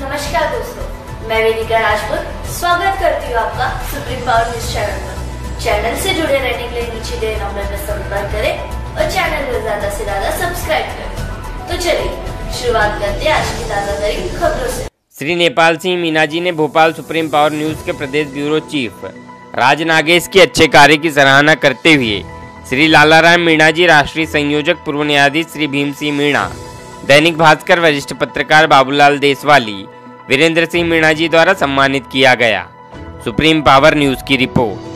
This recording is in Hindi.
नमस्कार दोस्तों, मैं वेदिका राजपूत स्वागत करती हूँ आपका सुप्रीम पावर न्यूज चैनल पर। चैनल से जुड़े रहने के लिए नीचे दिए नंबर पर संपर्क करें और चैनल को ज्यादा से ज्यादा सब्सक्राइब करें। तो चलिए शुरुआत करते हैं आज की ताजा तरीन खबरों से। श्री नेपाल सिंह मीणा जी ने भोपाल सुप्रीम पावर न्यूज के प्रदेश ब्यूरो चीफ राज नागेश के अच्छे कार्य की सराहना करते हुए श्री लालाराम मीणा जी, राष्ट्रीय संयोजक पूर्व न्यायाधीश श्री भीम सिंह मीणा, दैनिक भास्कर वरिष्ठ पत्रकार बाबूलाल देशवाली, वीरेंद्र सिंह मीणा जी द्वारा सम्मानित किया गया। सुप्रीम पावर न्यूज की रिपोर्ट।